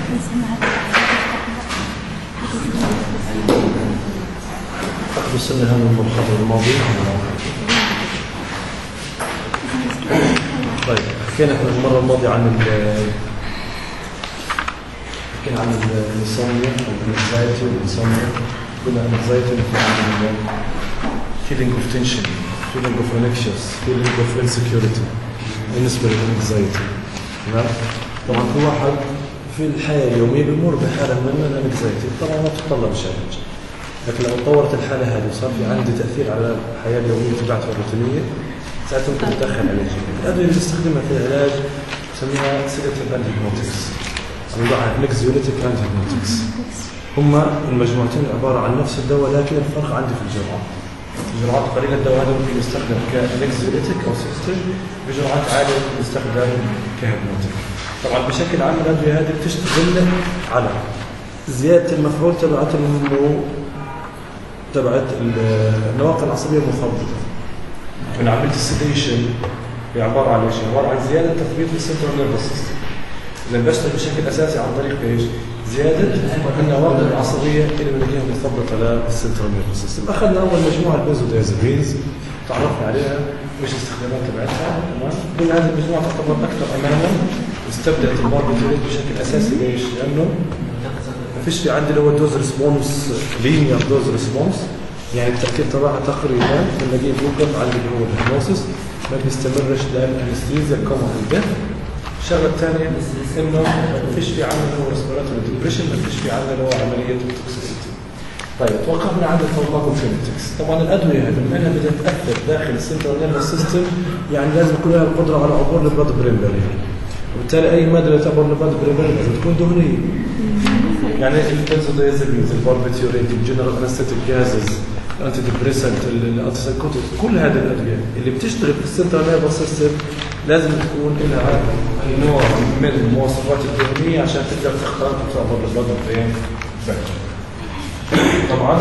فقد وصلنا هذا المحاضرة الماضي. طيب حكينا المرة الماضية عن الانسومنيا أو الانكزايتي والانسومنيا. قلنا الانكزايتي عن feeling of tension, feeling of anxious, feeling of insecurity بالنسبة للانكزايتي. تمام؟ طبعا كل واحد في الحياة اليومية بيمر بحالة من الانكزايتي، طبعا ما تتطلب علاج. لكن لو طورت الحالة هذه وصار في عندي تأثير على الحياة اليومية تبعتها الروتينية، ساعتها ممكن تدخل علاج. الأدوية اللي بنستخدمها في العلاج نسميها سيداتيف أند هيبنوتكس، أو نوعها انكزيوليتيك أند هيبنوتكس. هما المجموعتين عبارة عن نفس الدواء، لكن الفرق عندي في الجرعة. بجرعات قليلة الدواء هذا ممكن يستخدم كانكزيوليتيك أو سيستم، بجرعات عالية ممكن يستخدم كهيبنوتيك. طبعا بشكل عام الأدوية هذه بتشتغل على زيادة المفعول تبعت النمو تبعت النواقل العصبية المخفضة. من عملية السيديشن هي عبارة عن ايش؟ عبارة عن زيادة تثبيت السنترال نيرفس سيستم. إذا بشتغل بشكل أساسي عن طريق ايش؟ زيادة النواقل العصبية اللي بنلاقيها مرتبطة للسنترال نيرفس سيستم. أخذنا أول مجموعة البنزودايازابينز تعرفنا عليها وايش الاستخدامات تبعتها، تمام؟ قلنا هذه المجموعة تعتبر أكثر أمانا، استبدلت الباربيتوريت بشكل أساسي ليش؟ لأنه ما فيش في عندي اللي هو دوز ريسبونس لينير دوز ريسبونس، يعني التأثير تبعها تقريبا بنلاقيه بيوقف عند اللي هو الهيبنوسيس، ما بيستمرش للانستيزيا كوما الدم. الشغله الثانيه انه ما فيش في عندنا اللي هو ريسبيراتوري ديبريشن، ما فيش في عندنا اللي هو عمليه توكسيسيتي. طيب توقفنا عند الفارماكوكينetics. طبعا الادويه هذه بما انها بدها تاثر داخل السنترال نيرفس سيستم، يعني لازم يكون لها القدره على عبور البلاد برين بارير، وبالتالي اي ماده اللي تعبر البلاد برين بارير لازم تكون دهنيه. يعني البنزودايازابينز، الباربيتوريت، الجنرال انستيك جازز، الانتي ديبريسنت، الانتي سايكوتيك، كل هذه الادويه اللي بتشتغل في السنترال نيرفس سيستم لازم تكون لها نوع من المواصفات الدهنيه عشان تقدر تختار تعبر البلاد برين بارير. طبعا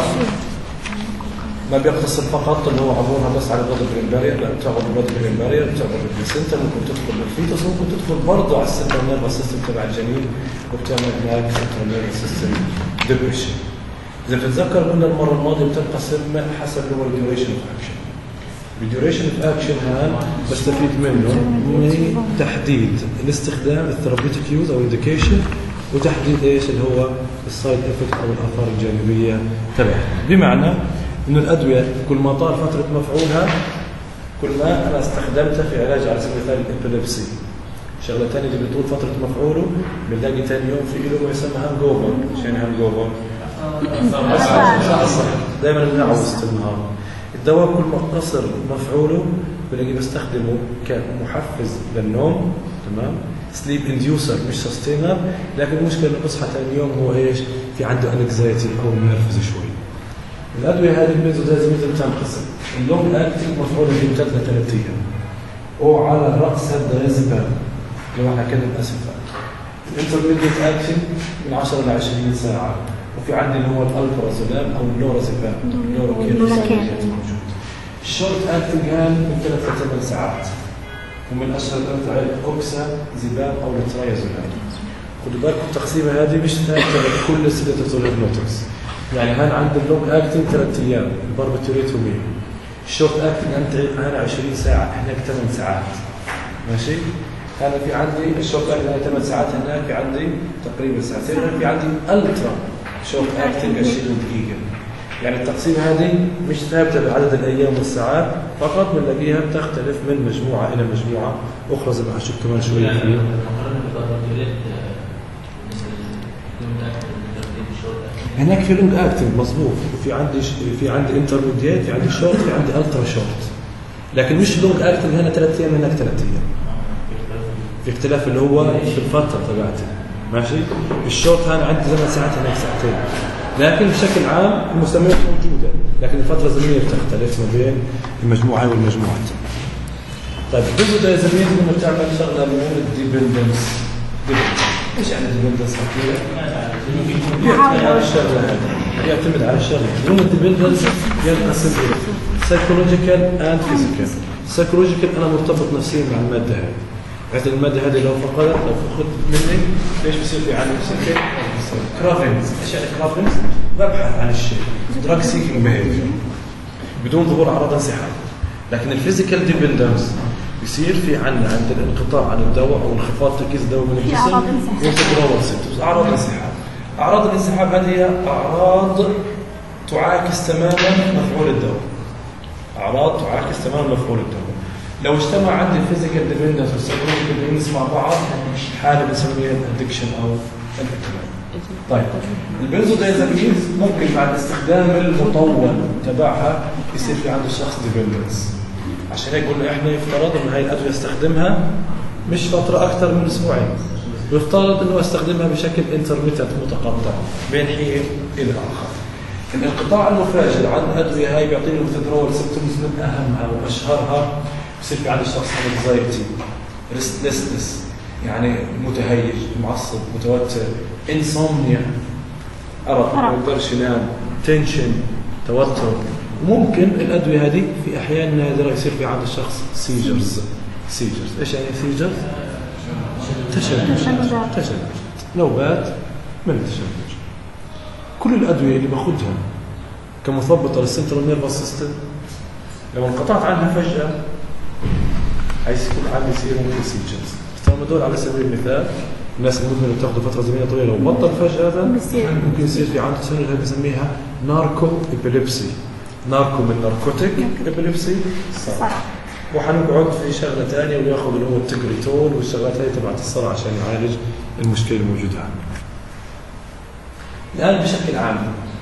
ما بيقتصر فقط انه هو عبورها بس على البلاد برين بارير، لا بتعبر البلاد برين بارير، بتعبر البلاسينتا، ممكن تدخل بالفيتوس، ممكن تدخل برضه على السنترال نيرفس سيستم تبع الجنين وبتعمل هناك سنترال نيرفس سيستم ديبريشن. اذا بتتذكر قلنا المره الماضيه بتنقسم حسب اللي هو الديوريشن اوف اكشن. الديوريشن اوف اكشن هذا بستفيد منه من تحديد الاستخدام الثيرابيوتيك يوز او انديكيشن، وتحديد ايش اللي هو السايد افكت او الاثار الجانبيه تبعها. بمعنى انه الادويه كل ما طال فتره مفعولها كل ما انا استخدمتها في علاج على سبيل المثال الابيليبسي. شغله ثانيه اللي بيطول فتره مفعوله بنلاقي ثاني يوم في له ما يسمى هانج اوفر. شنو هانج اوفر؟ دائما بنعوز النهار. الدواء كل ما قصر مفعوله بلاقي بستخدمه كمحفز للنوم، تمام؟ سليب انديوسر مش سستينر، لكن المشكله انه بصحى ثاني يوم هو ايش؟ في عنده انكزايتي او منرفز شوي. الادويه هذه البنزودايازابينز بتنقسم اللونج اكتنج مفعوله في 3 ايام، وعلى راس الدايازيبام اللي هو احنا كده الاسفل. الانترميديت اكشن من 10 ل 20 ساعه، وفي عندي اللي هو الالبرازولام او اللورازيبام اللوراكين موجود. الشورت اكتنج من 3 ل 8 ساعات، ومن اشهر الادويه اوكسا زيبام او الترايازولام. خدوا بالكم التقسيمه هذه مش ثابته لكل سيداتيف هيبنوتكس. يعني هان عند اللونج اكتنج 3 ايام الباربيتوريت يومين، الشورت اكتنج هنا 20 ساعه، هناك 8 ساعات. ماشي؟ هذا في عندي الشورت اكتنج 8 ساعات، هناك في عندي تقريبا ساعتين، في عندي الترا شورت اكتنج 20 دقيقه. يعني التقسيمه هذه مش ثابته بعدد الايام والساعات فقط، بنلاقيها بتختلف من مجموعه الى مجموعه اخرى زي ما هنشوف كمان شويه فيه. هناك في لونج اكتنج مظبوط، في عندي انترميديت، في عندي شورت، في عندي الترا شورت، لكن مش لونج اكتنج هنا 3 ايام هناك 3 ايام. في اختلاف اللي هو في الفتره تبعتها. ماشي؟ الشورت هنا عندي 8 ساعات هناك ساعتين، لكن بشكل عام المسميات موجوده، لكن الفتره الزمنيه بتختلف ما بين المجموعه والمجموعه الثانيه. طيب البنزودايازابينز لما بتعمل شغله بنقول الديبندنس. ايش يعني الديبندنس حكينا؟ يعتمد على الشغله. يوم الديبندنس ينقسم الى سايكولوجيكال اند فيزيكال. سايكولوجيكال انا مرتبط نفسيا مع الماده هذه، بحيث المادة هذه لو فقدت مني ليش بصير في عندي بصير كرافينز. ايش يعني كرافينز؟ ببحث عن الشيء دراج سيكينج بيهيفير بدون ظهور اعراض انسحاب. لكن الفيزيكال ديبندنس بيصير في عند الانقطاع عن الدواء او انخفاض تركيز الدواء من الجسم وتدرول سيمبتومز اعراض الانسحاب. اعراض الانسحاب هذه هي اعراض تعاكس تماما مفعول الدواء. اعراض تعاكس تماما مفعول الدواء. لو اجتمع عندي الفيزيكال ديبندنس والسايكولوجيكال مع بعض حاله بنسميها الادكشن او الادمان. طيب البنزودايزابينز ممكن بعد الاستخدام المطول تبعها يصير في عند الشخص ديبندنس. عشان هيك قلنا احنا يفترض ان هاي الادويه استخدمها مش فتره اكثر من اسبوعين. يفترض انه استخدمها بشكل انترميتنت متقطع بين حين الى اخر. الانقطاع المفاجئ عن الادويه هاي بيعطيني ويثدرول سيمبتومز من اهمها واشهرها بصير في عند الشخص انكزايتي، ريستلسنس يعني متهيج، معصب، متوتر، انسومنيا، أرق ما يقدرش ينام، تنشن، توتر. وممكن الأدوية هذه في أحيان نادرة يصير في عند الشخص سيجرز. إيش يعني سيجرز؟ تشنج، نوبات من التشنج. كل الأدوية اللي باخذها كمثبطة للسنترال نيرفس سيستم لو انقطعت عنها فجأة حيكون عندي سيجرز. هدول على سبيل المثال الناس المدمنه بتاخذ فتره زمنيه طويله لو بطل فجاه هذا ممكن يصير في عنده تشنج اللي بنسميها ناركو ابيليبسي. ناركو من ناركوتيك، ابيليبسي صرع. وحنقعد في شغله ثانيه وياخذ اللي هو التجريتول والشغلات هي تبعت الصرع عشان يعالج المشكله الموجوده عنده. الان بشكل عام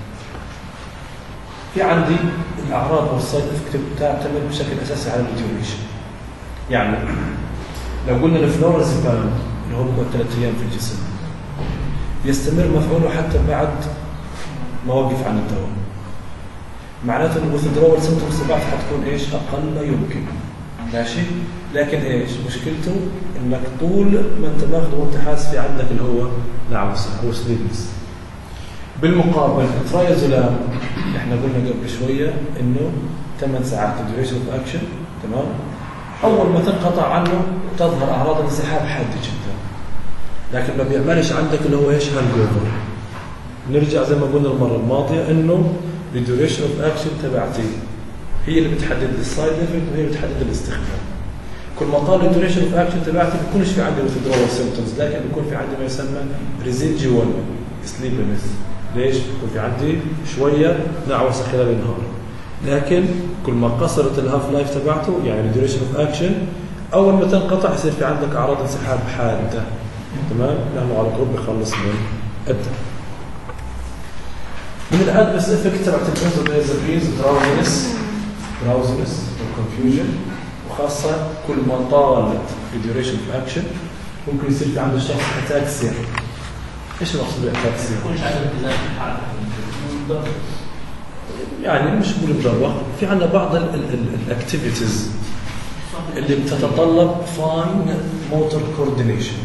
في عندي الاعراض والسايد افكت بتعتمد بشكل اساسي على الديوريشن. يعني لو قلنا الفلورازيبام اللي هو بيقعد 3 ايام في الجسم يستمر مفعوله حتى بعد ما وقف عن الدواء، معناته انه الويثدرول سيمبتومز تبعته حتكون ايش؟ اقل ما يمكن. ماشي؟ لكن ايش؟ مشكلته انك طول ما انت ماخذه وانت حاسس في عندك اللي هو نعوسه او سليبنس. بالمقابل الترايازولام احنا قلنا قبل شويه انه 8 ساعات الديوريشن اوف اكشن، تمام؟ أول ما تنقطع عنه تظهر أعراض الانسحاب حادة جدا، لكن ما بيعملش عندك اللي هو إيش؟ هانج أوفر. نرجع زي ما قلنا المرة الماضية إنه الديوريشن أوف أكشن تبعتي هي اللي بتحدد السايد إفكت وهي اللي بتحدد الاستخدام. كل ما طال الديوريشن أوف أكشن تبعتي بيكونش في عندي withdrawal symptoms، لكن بيكون في عندي ما يسمى residual sleepiness. ليش؟ بيكون في عندي شوية نعوسة خلال النهار. لكن كل ما قصرت الهاف لايف تبعته يعني الديوريشن اوف اكشن اول ما تنقطع يصير في عندك اعراض انسحاب حاده، تمام؟ لانه على طول بخلص من الدم. من الادفيرس افكت تبعت البنزودايزابينز دراوزنس وكونفيوجن، وخاصه كل ما طالت الديوريشن اوف اكشن ممكن يصير في عند الشخص اتاكسيا. ايش المقصود بالاتاكسيا؟ يعني مش بقول مدروخ، في عندنا بعض الاكتيفيتيز اللي بتتطلب فاين موتور كوردينيشن.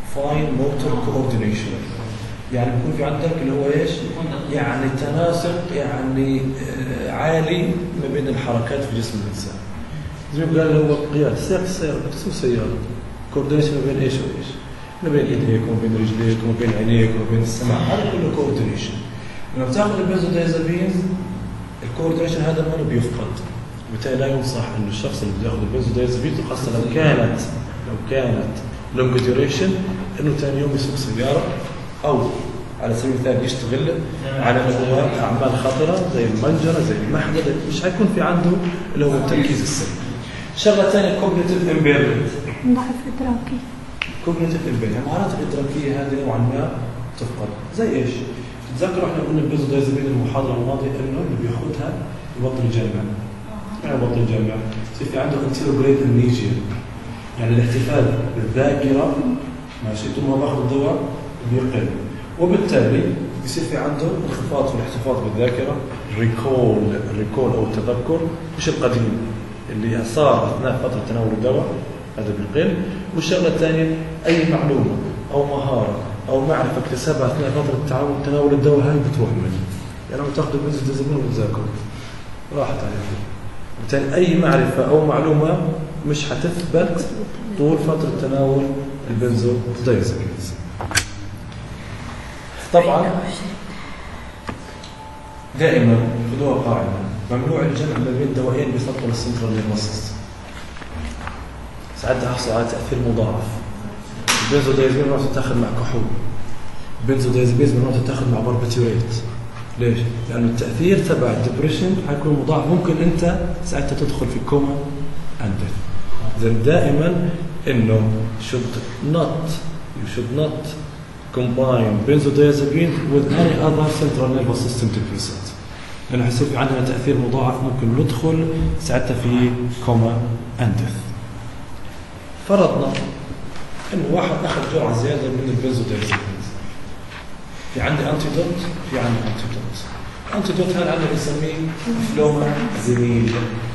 يعني بيكون في عندك اللي هو ايش؟ يعني تناسق يعني عالي ما بين الحركات في جسم الانسان. زي ما قال اللي هو قياده سياق السياره، بتسوق سياره كوردينيشن ما بين ايش وايش؟ ما بين ايديك وما بين رجليك وما بين عينيك وما بين السمع، هذا كله كوردينيشن. لما بتاخذ البنزودايزابينز الكوردينيشن هذا ما بيفقد، وبالتالي لا ينصح انه الشخص اللي بده ياخذ البنزودايزابينز خاصه لو كانت لونج ديوريشن انه ثاني يوم يسوق سياره او على سبيل المثال يشتغل على اعمال خطره زي المنجره زي المحجر، مش حيكون في عنده اللي هو التركيز السلبي. شغله ثانيه كوجنيتيف امبيرمنت، ضعف ادراكي. كوجنيتيف امبيرمنت المهارات الادراكيه هذه نوعا ما تفقد. زي ايش؟ تذكروا احنا قلنا البنزودايزابين المحاضره الماضيه انه اللي بياخذها يبطل الجامعه. يعني يبطل الجامعه يصير في عنده انتيروجريد امنيجيا، يعني الاحتفال بالذاكره ماشي طول ما باخذ الدواء بيقل، وبالتالي يصير في عنده انخفاض في الاحتفاظ بالذاكره، الريكول او التذكر مش القديم اللي صار اثناء فتره تناول الدواء هذا بيقل. والشغله الثانيه اي معلومه او مهاره او معرفه اكتسبها اثناء فتره تناول الدواء هاي بتروح منه. يعني لو تاخذ البنزودايزابين وتذاكر راحت عليك. بالتالي اي معرفه او معلومه مش هتثبت طول فترة تناول البنزودايازابينز. طبعا دائما خذوها قاعدة، ممنوع الجمع ما بين دوائين بيسطوا السنترال نيرفس سيستم. ساعتها حصل على تأثير مضاعف. البنزودايازابين ممنوع تتاخذ مع كحول، البنزودايازابينز ممنوع تتاخذ مع باربيتوريت. ليش؟ لأن التأثير تبع الدبريشن حيكون مضاعف، ممكن أنت ساعتها تدخل في كوما أند ديث. إذن دائما إنه you should not combine benzodiazepine with any other central nervous system depressant، لأنه حيصير في عندنا تأثير مضاعف، ممكن ندخل ساعتها في كوما أند ديث. فرضنا إنه واحد أخذ جرعة زيادة من البنزودايازepines، في عندي أنتيدوت، في عندي أنتيدوت هذا عندنا بنسميه فلومازينيل.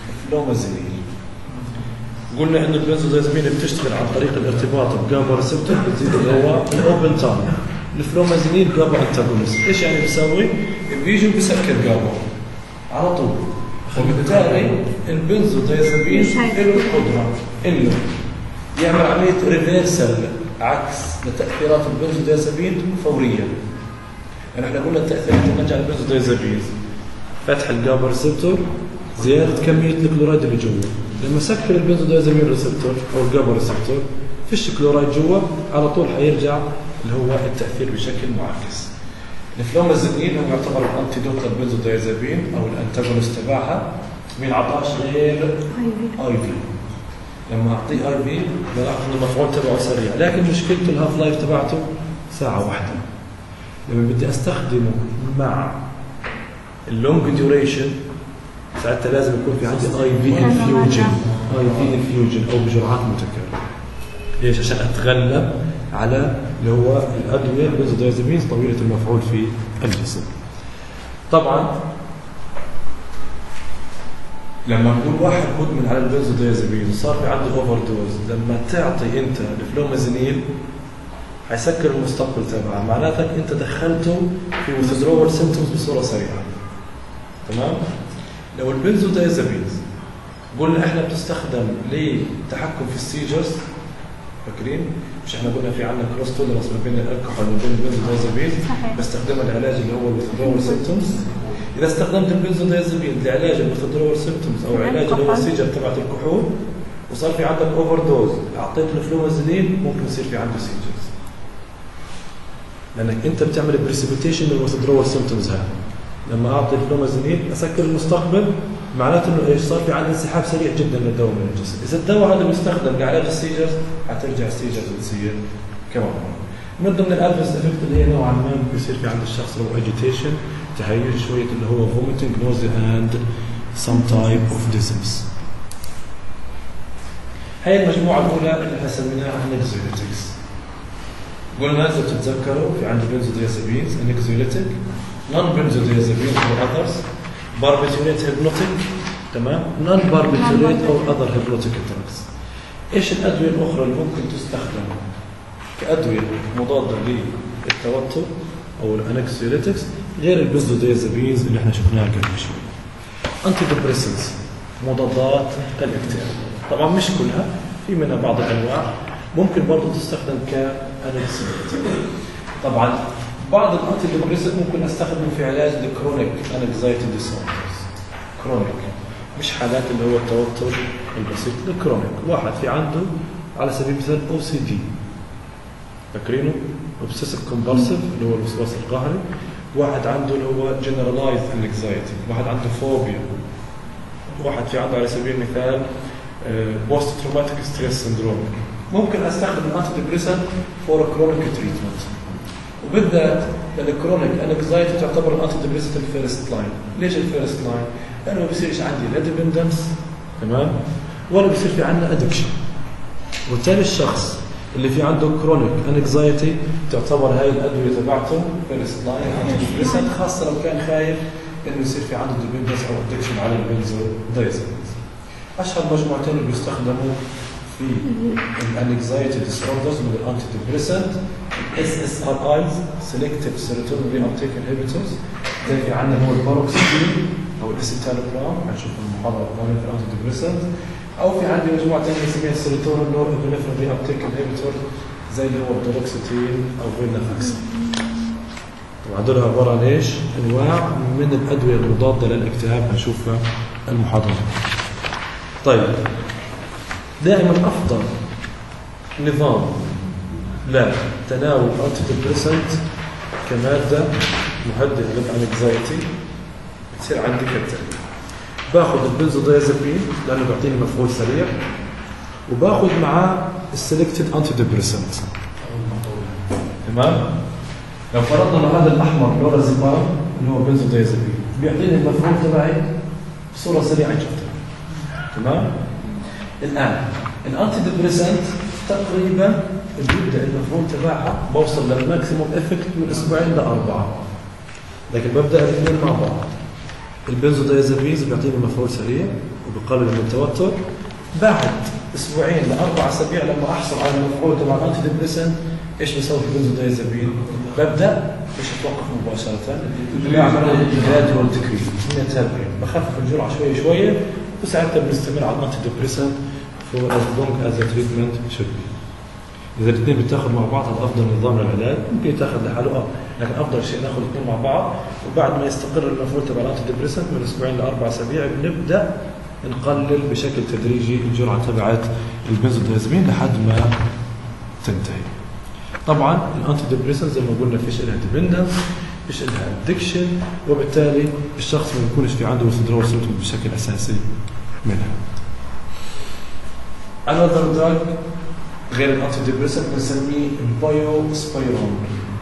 قلنا إن البنزودايازepine بتشتغل عن طريق الارتباط بجابا ريسبتور، بتزيد اللي هو الأوبن تايم. الفلومازينيل جابا أنتاغونست، إيش يعني بيسوي؟ بيجي وبيسكر جابا على طول، وبالتالي البنزودايازepine له القدرة إنه يعمل عملية ريفيرسل عكس لتأثيرات البنزودايازepine فوريا. يعني احنا قلنا التأثيرات اللي نرجع للبنزودايازepines، فتح الجابا ريسبتور، زيادة كمية الكلورايد اللي جوا. لما سكر البنزودايازepine ريسبتور أو الجابا ريسبتور، فيش كلورايد جوا، على طول حيرجع اللي هو التأثير بشكل معاكس. الفلومازينيل هو يعتبر الانتيدوت للبنزودايازepine أو الانتاغونست تبعها، مين عطاش غير اي في. لما اعطيه اي في بلاحظ ان المفعول تبعه سريع، لكن مشكلته الهاف لايف تبعته ساعة واحدة. لما بدي استخدمه مع اللونج ديوريشن ساعتها لازم يكون في عندي اي في انفيوجن او بجرعات متكررة. ليش؟ عشان اتغلب على اللي هو الادوية البنزودايازepines طويلة المفعول في الجسم. طبعا لما نقول واحد مدمن على البنزودايازepine وصار في عنده اوفر دوز، لما تعطي انت الفلومازينيل حيسكر المستقبل تبعه، معناتك انت دخلته في withdrawal symptoms بصوره سريعه. تمام؟ لو البنزودايازepines قلنا احنا بتستخدم للتحكم في السيجرز، فاكرين؟ مش احنا قلنا في عندنا كروس تولرنس ما بين الالكحول وما بين البنزودايازepine، بستخدمها لعلاج اللي هو withdrawal symptoms. إذا استخدمت البنزودايازepine لعلاج الwithdrawal symptoms أو علاج اللي هو السيجر تبعت الكحول وصار في عندك اوفر دوز، أعطيت الفلومازينيل ممكن يصير في عنده سيجرز، لأنك أنت بتعمل بريسيبيتيشن للwithdrawal symptoms. هذا لما أعطي الفلومازينيل أسكر المستقبل، معناته إنه إيش؟ صار في عندي انسحاب سريع جدا للدواء من الجسم. إذا الدواء هذا بيستخدم لعلاج السيجرز حترجع السيجرز تصير كمان. من ضمن الأدفيرس إفكت اللي هي نوعا ما بيصير في عند الشخص اللي هو agitation، تهيج شوية، اللي هو vomiting, nausea and some type of dizziness. هاي المجموعة الأولى اللي احنا سميناها anxiolytics. قلنا إذا بتتذكروا في عند benzodiazepines anxiolytic, non-benzodiazepines or others, barbiturate hypnotic، تمام؟ non-barbiturate or other hypnotic drugs. إيش الأدوية الأخرى اللي ممكن تستخدم كأدوية مضادة للتوتر أو الانكسيوليتكس غير البنزودايازepines اللي احنا شفناها قبل شوي؟ انتي ديبريسنتس، مضادات الاكتئاب. طبعا مش كلها، في منها بعض الانواع ممكن برضه تستخدم كانكسيوليتك. طبعا بعض الانتي ديبريسنت ممكن استخدمه في علاج الكرونيك انكزايتي ديسوردرز. كرونيك مش حالات اللي هو التوتر البسيط، الكرونيك. واحد في عنده على سبيل المثال OCD، فاكرينه؟ obsessive compulsive اللي هو الوسواس القهري. واحد عنده اللي هو generalized anxiety، واحد عنده فوبيا، واحد في عنده على سبيل المثال post traumatic stress syndrome. ممكن استخدم الانتي ديبريسنت فور كرونيك تريتمنت، وبالذات الكرونيك انكزايتي تعتبر الانتي ديبريسنت الفيرست لاين. ليش الفيرست لاين؟ لانه ما بيصيرش عندي لا ديبندنس، تمام، ولا بيصير في عندنا ادكشن. وبالتالي الشخص اللي في عنده كرونيك انكزايتي تعتبر هاي الادويه تبعته فيرست لاين انتي ديبريسنت، خاصه لو كان خايف انه يصير في عنده ديبندنس او ادكشن على البنزودايازepines. اشهر مجموعتين اللي بيستخدموا في الانكزايتي ديسوردرز من الانتي ديبريسنت SSRIs selective serotonin reuptake inhibitors، زي في عندنا هو الباروكسيتين او الاسيتالوبرام، هنشوف المحاضره القادمه في الانتي ديبريسنت. او في عندي مجموعه ثانيه اسمها السيروتونين نور ابنفرين ري ابتيك انهبيتور زي اللي هو الدولوكسيتين او فينافاكسين. طبعا هذول عباره عن ايش؟ انواع من الادويه المضاده للاكتئاب هنشوفها المحاضره. طيب دائما افضل نظام لتناول انتي ديبريسنت كماده مهدئه للانكزايتي بتصير عندي كالتالي: باخذ البنزودايازابين لانه بيعطيني مفعول سريع، وباخذ معاه السلكتد انتي ديبريسنت. تمام؟ لو فرضنا هذا الاحمر لورازيبام اللي هو بنزودايازابين بيعطيني المفعول تبعي بصوره سريعه جدا. تمام؟ الان الانتي ديبريسنت تقريبا بيبدا المفعول تبعها بوصل للماكسيموم افكت من اسبوعين ل4، لكن ببدا الاثنين مع بعض. البنزودايازابينز بيعطيني مفعول سريع وبقلل من التوتر. بعد اسبوعين ل4 اسابيع لما احصل على المفعول تبع الانتي ديبريسنت ايش بسوي في البنزودايازابين؟ ببدا مش اتوقف مباشره، بعمل جراديوال ديكريز من التابعين، بخفف الجرعه شويه شويه وساعتها بنستمر على الانتي ديبريسنت فور از لونج از ذا تريتمنت شود بي. اذا الاثنين بتاخذ مع بعض هذا افضل نظام للعلاج، ممكن يتاخذ لحاله لكن افضل شيء ناخذ الاثنين مع بعض، وبعد ما يستقر المفعول تبع الانتي ديبريسنت من اسبوعين ل4 اسابيع بنبدا نقلل بشكل تدريجي الجرعه تبعت البنزودايازابين لحد ما تنتهي. طبعا الانتي ديبريسنت زي ما قلنا فيش لها ديبندنس، فيش لها ادكشن، وبالتالي الشخص ما بيكونش في عنده withdrawal symptoms بشكل اساسي منها. another drug غير الانتي ديبريسنت بنسميه البايوسبيرون.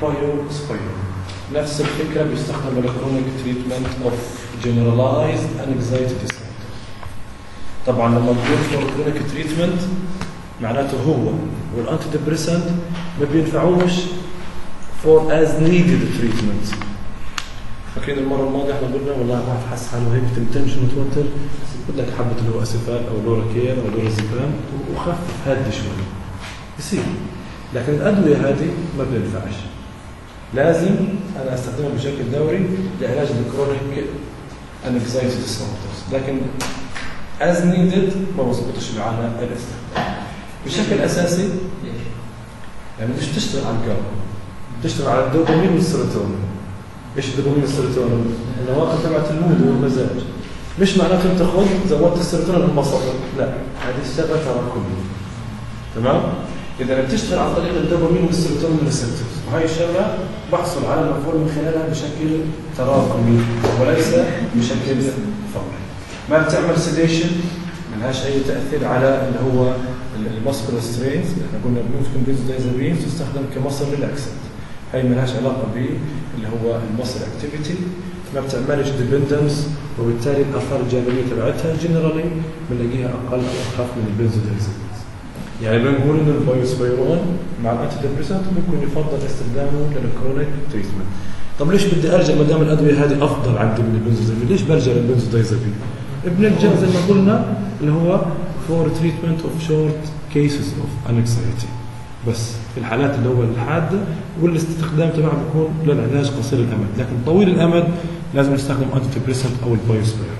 نفس الفكره بيستخدم للكرونيك تريتمنت اوف جنرالايزد انكزايتي ديسوردر. طبعا لما بقول فور كرونيك تريتمنت معناته هو والانتي ديبريسنت ما بينفعوش فور از نيدد تريتمنت. فاكرين المره الماضيه احنا قلنا والله واحد حس حاله هيك تنشن وتوتر، بدك حبه اللي هو اسيفال او لوراكير او لورازيبام وخفف هدي شوي يصير. لكن الادويه هذه ما بتنفعش، لازم انا استخدمها بشكل دوري لعلاج الكرونيك انكزايتي ديسوردرز، لكن از نيدد ما بظبطش معنا الاستخدام بشكل اساسي. يعني مش تشتغل على الجو، تشتغل على الدوبامين والسيروتونين. ايش الدوبامين والسيروتونين؟ النواقل تبعت المود والمزاج. مش معناته انت خذ زودت السيروتونين انبسط، لا، هذه الشغله تراكميه. تمام؟ اذا بتشتغل عن طريق الدوبامين والسيروتونين ريسبتورز، وهي الشغله بحصل على المفعول من خلالها بشكل تراكمي وليس بشكل فوري. ما بتعمل سيديشن، ما لهاش اي تاثير على اللي هو الماسكولار سترينز. احنا قلنا ممكن بنزودايازابين تستخدم كمصل ريلاكسنت، هي ما لهاش علاقه اللي هو المصل اكتيفيتي. ما بتعملش ديبندنس، وبالتالي الاثار الجانبيه تبعتها جنرالي بنلاقيها اقل او اخف من البنزودايازابين. يعني بنقول ان البايوسبيرون مع الانتي ديبريسنت ممكن يفضل استخدامه للكرونيك تريتمنت. طب ليش بدي ارجع ما دام الادويه هذه افضل عندي من البنزودايازابين؟ ليش برجع للبنزودايازابين؟ بنلجا زي ما قلنا اللي هو فور تريتمنت اوف شورت كيسز اوف انكزايتي، بس في الحالات اللي هو الحاده، والاستخدام تبعه بيكون للعلاج قصير الامد، لكن طويل الامد لازم نستخدم انتي ديبريسنت او البايوسبيرون.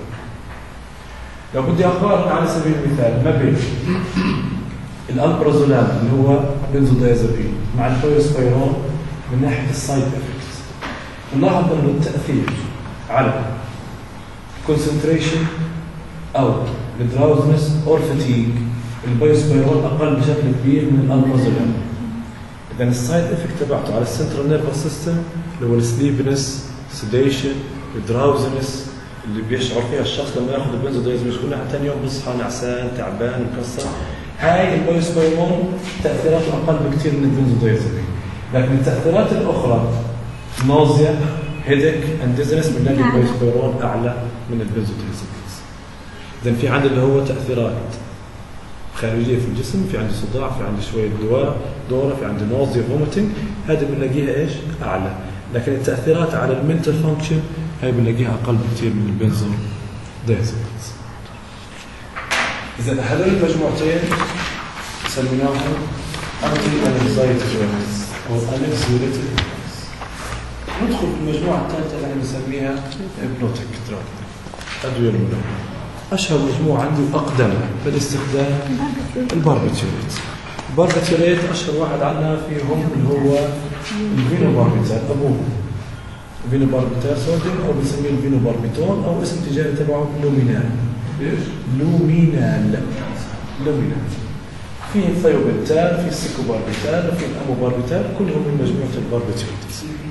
لو بدي اقارن على سبيل المثال ما بين الالبرازولام اللي هو بنزودايازابين مع البايوسبيرون من ناحيه السايد افكتس، نلاحظ انه التاثير على concentration او الدراوزنس اور فاتيج البايوسبيرون اقل بشكل كبير من الالبرازولام. اذا السايد افكت تبعته على السنترال نيرفس سيستم اللي هو السليبنس، سيديشن، الدراوزنس اللي بيشعر فيها الشخص لما ياخذ البنزودايازابين، يقول لها ثاني يوم بصحى نعسان تعبان مكسر. هاي البايوسبيرون تاثيراته اقل بكثير من البنزودايازابين، لكن التاثيرات الاخرى نوزيا، هيدك اند ديزنس بنلاقي البايوسبيرون اعلى من البنزودايازابين. اذا في عندي اللي هو تاثيرات خارجيه في الجسم، في عندي صداع، في عندي شويه دوره، في عندي نوزيا، فوميتنج، هذه بنلاقيها ايش؟ اعلى. لكن التاثيرات على المنتال فانكشن هاي بنلاقيها اقل بكثير من البنزودايازابين. إذا هذول المجموعتين سميناهم anti anxiety drugs أو anxiolytic drugs. ندخل في المجموعة الثالثة اللي نسميها hypnotic drug، أدوية المنومة. أشهر مجموعة عندي وأقدمها بالاستخدام الباربيتوريت. الباربيتوريت أشهر واحد عندنا فيهم اللي هو الفينوباربيتال، أبوه فينوباربيتال صوديوم، أو بنسميه الفينوباربيتول، أو اسم التجاري تبعه لومينال. لومينال. في الثيوبنتال، في السيكوباربيتال، وفي الأموباربيتال، كلهم من مجموعة الباربيتوريت.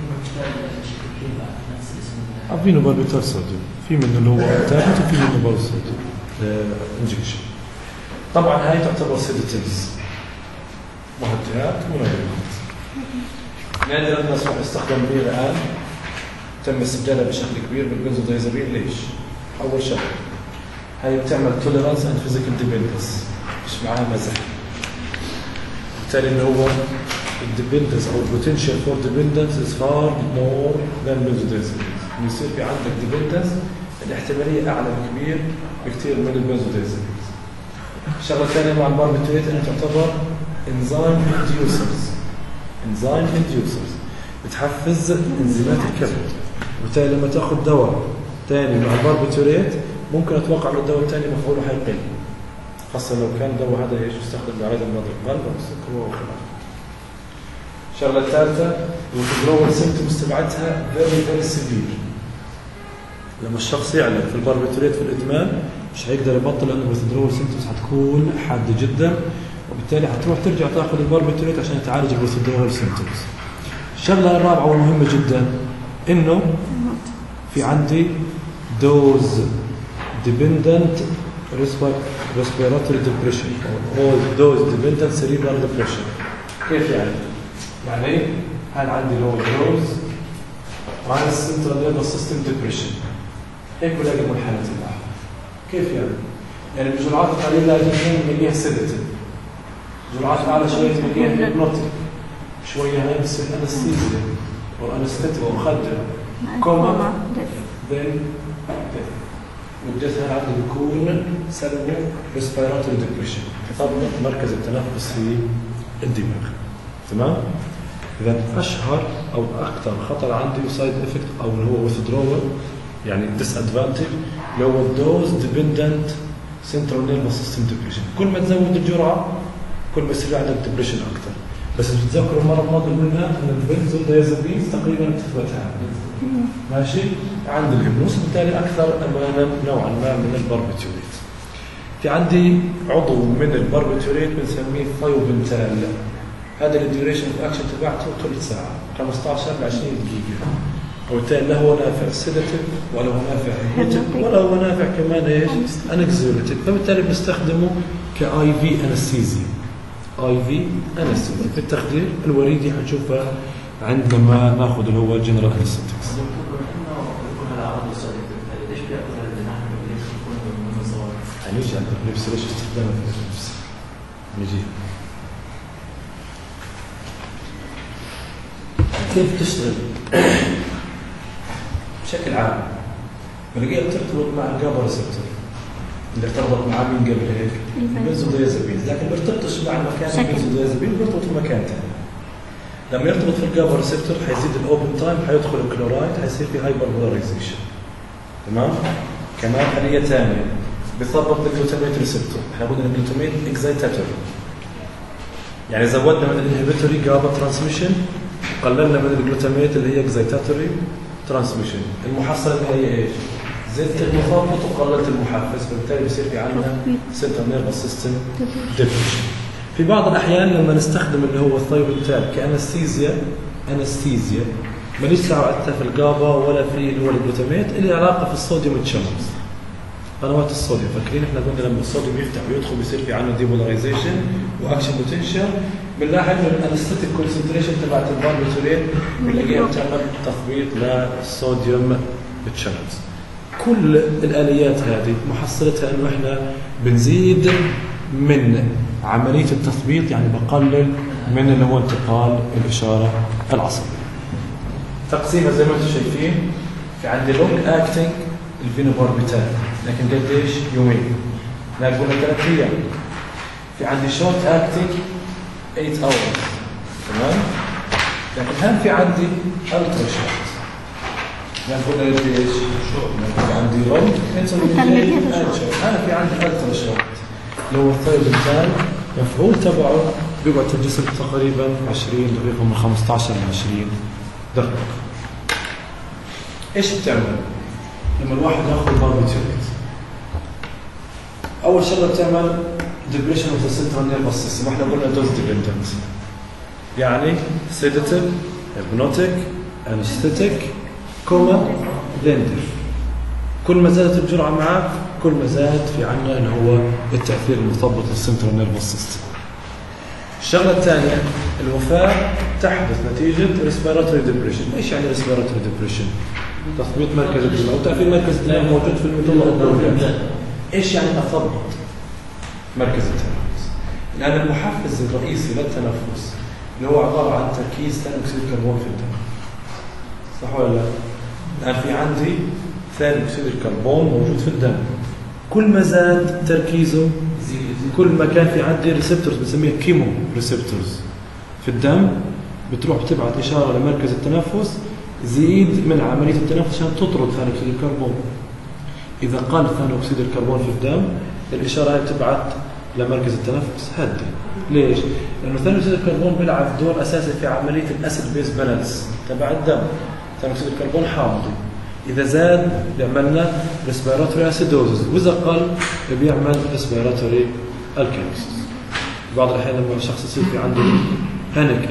فينوباربيتال صوديوم، في منه اللي هو تابلت وفي منه برضه صوديوم انجكشن. طبعا هاي تعتبر سيداتيفز، مهدئات ومنومات. نادرا الناس راح يستخدم بها الآن، تم استبدالها بشكل كبير بالبنزودايزابين. ليش؟ أول شغله هاي بتعمل توليرانس اند فيزيكال ديبندنس، مش معاها مزح. بالتالي اللي هو الديبندنس او البوتنشال فور ديبندنس از فار مور ذان بنزودايزابين. يصير في عندك ديبندنس الاحتماليه اعلى بكبير بكثير من البنزودايزابين. الشغله الثانيه مع الباربيتوريت انها تعتبر انزيم انديوسرز، بتحفز انزيمات الكبد. وبالتالي لما تاخذ دواء ثاني مع الباربيتوريت ممكن اتوقع انه الدواء الثاني مفعوله حيقل، خاصه لو كان الدواء هذا ايش يستخدم بعلاج مرض القلب او السكر وخلاف. الشغله الثالثه الويثدرول سيمبتومز تبعتها فيري سيفير. لما الشخص يعلم في الباربيتوريت في الادمان مش هيقدر يبطل، لانه الويثدرول سيمبتومز حتكون حاده جدا، وبالتالي حتروح ترجع تاخذ الباربيتوريت عشان تعالج الويثدرول سيمبتومز. الشغله الرابعه والمهمه جدا انه في عندي دوز dependent respiratory depression or dose dependent cerebral depression. كيف يعني؟ يعني هل عندي low dose minus central nervous system depression، هيك بلاقي المنحنى تبعها. كيف يعني؟ يعني بجرعات قليلة جدا بنلاقيها سيداتيف، جرعات أعلى شوية بنلاقيها هيبنوتيك، شوية هاي بتصير أنستيزيا أو أنستيتيك مخدر، كوما then والدث هذا بيكون سببه ريسبيراتوري ديبريشن، خطاب مركز التنفس في الدماغ. تمام؟ إذا أشهر أو أكثر خطر عندي سايد إفكت أو اللي هو withdrawal يعني ديس أدفانتج اللي هو الدوز ديبندنت سنترال نيرفس سيستم ديبريشن. كل ما تزود الجرعة كل ما يصير عندك ديبريشن أكثر. بس تتذكروا المرة الماضية قلنا أن البنزودايازابينز تقريبا بتثبتها. ماشي؟ عند الهبنوس، بالتالي أكثر أمانا نوعا ما من الباربيتوريت. في عندي عضو من الباربيتوريت بنسميه ثيوبنتال. هذا الديوريشن اوف اكشن تبعته ثلث ساعة، 15 ل 20 دقيقة. وبالتالي لا هو نافع سيداتيف ولا هو نافع هيبنوتيك ولا هو نافع كمان ايش؟ انكزيوليتيك، فبالتالي بنستخدمه كاي في انستيزيا. اي في انستيزيا في التخدير الوريدي حنشوفها عندما ناخذ اللي هو الجنرال انستيكس. هنيجي عند الابليبس ليش استخدامها في الابليبس؟ نجي كيف تشتغل بشكل عام؟ بلاقيها بترتبط مع الجابا ريسبتور اللي ارتبط معاه من قبل هيك البنزودايازابين، لكن ما بيرتبطش مع المكان البنزودايازابين، بيرتبط في مكان ثاني. لما يرتبط في الجابا ريسبتور حيزيد الاوبن تايم، حيدخل الكلورايد، حيصير في هايبر بولاريزيشن. تمام؟ كمان خليه ثانيه بيثبط بالجلوتاميت ريسبتور، احنا قلنا الجلوتاميت اكزايتاتوري، يعني زودنا من الانهبيتوري جابا ترانسميشن، قللنا من الجلوتاميت اللي هي اكزايتاتوري ترانسميشن. المحصله اللي هي ايش؟ زدت المثبط وقللت المحفز، فبالتالي بصير في عندنا سنترال نيرفس سيستم ديبريشن. في بعض الاحيان لما نستخدم اللي هو الثيوبنتال كانستيزيا ماليش دعوه في الجابا ولا في اللي هو الجلوتاميت، اللي علاقه في الصوديوم تشانلز، قنوات الصوديوم. فاكرين احنا قلنا لما الصوديوم يفتح ويدخل بيصير في عندنا ديبولاريزيشن واكشن بوتنشال. بنلاحظ انه الانستيتيك كونسنتريشن تبعت الباربيتوريت بنلاقيها بتعمل تثبيط للصوديوم تشانلز. كل الاليات هذه محصلتها انه احنا بنزيد من عمليه التثبيط، يعني بقلل من اللي هو انتقال الاشاره العصبيه. تقسيمها زي ما انتم شايفين، في عندي لونج اكتنج الفينوباربيتال، لكن قديش؟ يومين، لا قلنا 3 ايام. في عندي شورت اكتنج 8 hours، تمام؟ لكن هل في عندي الترا شورت؟ يعني قلنا يدي ايش؟ في عندي رم انا في عندي الترا شورت اللي هو الثايب الثاني المفعول تبعه بيقعد في الجسم تقريبا 20 دقيقة من 15 ل 20 دقيقة. ايش بتعمل؟ لما الواحد ياخذ باربيتوريت اول شغله بتعمل ديبريشن اوف ذا سنترال نيرفس سيستم. احنا قلنا دوز ديبندنت يعني سيداتيف هيبنوتيك انستيتيك كوما ليندر. كل ما زادت الجرعه معك كل ما زاد في عنا اللي هو التاثير المرتبط بالسنترال نيرفس سيستم. الشغله الثانيه الوفاه تحدث نتيجه ريسبيراتوري ديبريشن. ايش يعني ريسبيراتوري ديبريشن؟ تثبيط مركز الدماغ وتأثير مركز الدماغ موجود في الميدولا الأوبلونجاتا. ايش يعني تثبط مركز التنفس؟ لأن المحفز الرئيسي للتنفس اللي هو عبارة عن تركيز ثاني أكسيد الكربون في الدم. صح ولا لا؟ الآن في عندي ثاني أكسيد الكربون موجود في الدم. كل ما زاد تركيزه كل ما كان في عندي ريسبتورز بنسميها كيمو ريسبتورز في الدم بتروح بتبعت إشارة لمركز التنفس زيد من عملية التنفس عشان تطرد ثاني أكسيد الكربون. إذا قل ثاني أكسيد الكربون في الدم الإشارة هي بتبعت لمركز التنفس هدي. ليش؟ لأنه ثاني أكسيد الكربون بيلعب دور أساسي في عملية الأسيد بيز بالانس تبع الدم. ثاني أكسيد الكربون حامضي، إذا زاد بيعملنا ريسبيراتوري أسيدوزز، وإذا قل بيعمل ريسبيراتوري الكالوسيس. بعض الأحيان لما الشخص يصير في عنده بانيك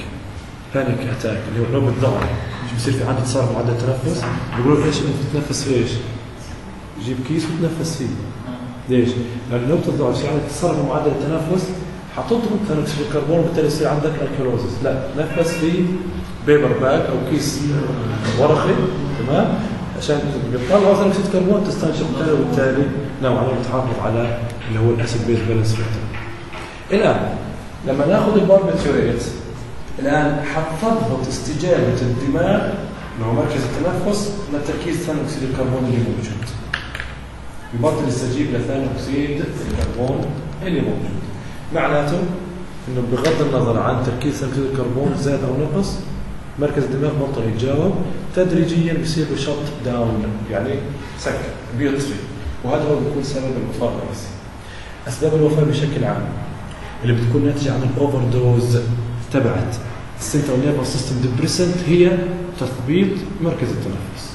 أتاك اللي هو نوبة ضغط بصير في عندك صار معدل تنفس بيقولوا ايش انت تتنفس في ايش؟ جيب كيس وتنفس فيه. ليش؟ لأن نوبة الضغط يعني تصرف معدل التنفس حتطرد ثاني أكسيد الكربون وبالتالي يصير عندك الكالوزيس. لا تنفس في بيبر باك أو كيس ورقي تمام عشان بيطلع ثاني أكسيد الكربون تستنشق وبالتالي نوعا ما تحافظ على اللي هو الأسيد بيز بالانس في الدم. الآن لما ناخذ الباربيتوريت الآن حتضبط استجابة الدماغ اللي هو مركز التنفس لتركيز ثاني أكسيد الكربون اللي موجود. يبطل يستجيب لثاني أكسيد الكربون اللي موجود. معناته إنه بغض النظر عن تركيز ثاني أكسيد الكربون زاد أو نقص مركز الدماغ بطل يتجاوب تدريجيا بيصير بشط داون يعني سكر بيطفي، وهذا هو بيكون سبب الوفاة الرئيسي. أسباب الوفاة بشكل عام اللي بتكون ناتجة عن الأوفر دوز تبعت السنترال نيرفس سيستم ديبريسنت هي تثبيط مركز التنفس.